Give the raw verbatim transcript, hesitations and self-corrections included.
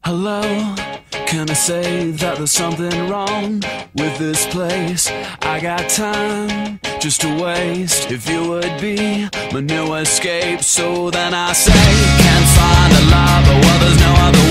Hello, can I say that there's something wrong with this place? I got time just to waste. If you would be my new escape, so then I say, can't find a lover, well there's no other